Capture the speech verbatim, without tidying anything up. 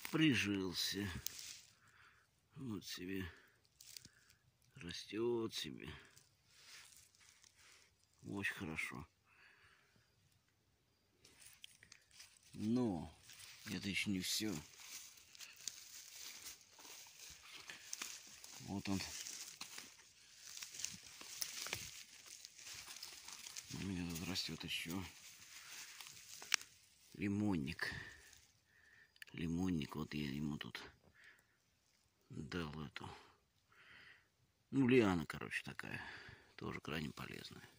прижился. Вот себе растет себе. Очень хорошо. Но это еще не все. Вот он. У меня тут растет еще лимонник. Лимонник. Вот я ему тут дал эту. Ну, лиана, короче, такая. Тоже крайне полезная.